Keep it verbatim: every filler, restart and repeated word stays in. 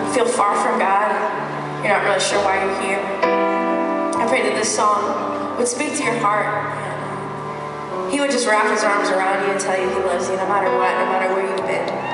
feel far from God, you're not really sure why you're here, I pray that this song would speak to your heart. He would just wrap his arms around you and tell you he loves you no matter what, no matter where you've been.